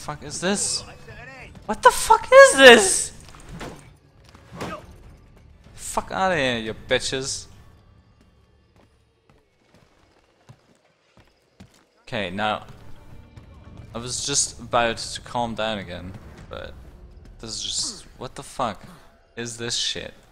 fuck is this? What the fuck is this? Fuck out of here, you bitches. Okay, now I was just about to calm down again, but this is just, what the fuck is this shit?